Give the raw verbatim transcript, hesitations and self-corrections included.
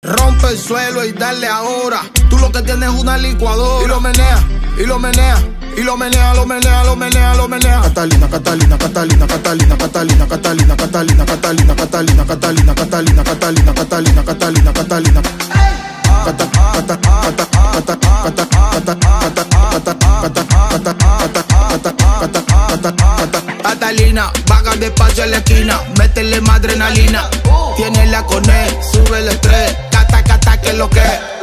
Rompe el suelo y dale ahora. Tú lo que tienes es una licuadora. Y lo menea, y lo menea, y lo menea, lo menea, lo menea, lo menea. Catalina, Catalina, Catalina, Catalina, Catalina, Catalina, Catalina, Catalina, Catalina, Catalina, Catalina, Catalina, Catalina, Catalina, Catalina. Catalina, vaga despacio en la esquina, métele más adrenalina. Tiene la coné, sube el estrés, cata, cata, que es lo que es.